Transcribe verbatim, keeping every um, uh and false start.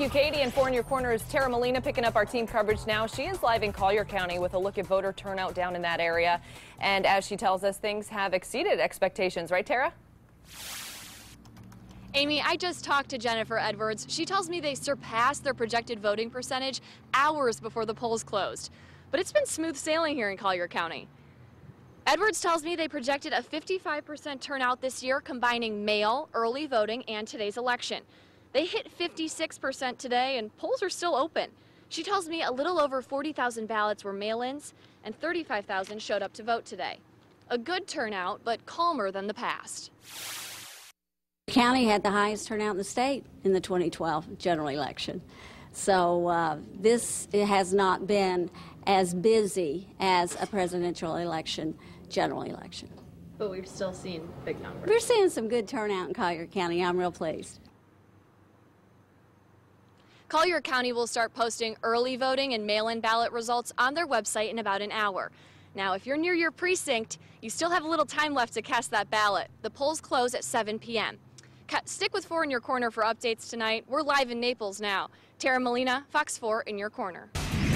you, Katie. And four in your corner is Tara Molina picking up our team coverage now. She is live in Collier County with a look at voter turnout down in that area. And as she tells us, things have exceeded expectations. Right, Tara? Amy, I just talked to Jennifer Edwards. She tells me they surpassed their projected voting percentage hours before the polls closed. But it's been smooth sailing here in Collier County. Edwards tells me they projected a fifty-five percent turnout this year, combining mail, early voting, and today's election. They hit fifty-six percent today, and polls are still open. She tells me a little over forty thousand ballots were mail-ins, and thirty-five thousand showed up to vote today. A good turnout, but calmer than the past. The county had the highest turnout in the state in the twenty twelve general election. So uh, this it has not been as busy as a presidential election, general election. But we've still seen big numbers. We're seeing some good turnout in Collier County. I'm real pleased. Collier County will start posting early voting and mail-in ballot results on their website in about an hour. Now, if you're near your precinct, you still have a little time left to cast that ballot. The polls close at seven p m Stick with four in your corner for updates tonight. We're live in Naples now. Tara Molina, Fox four in your corner.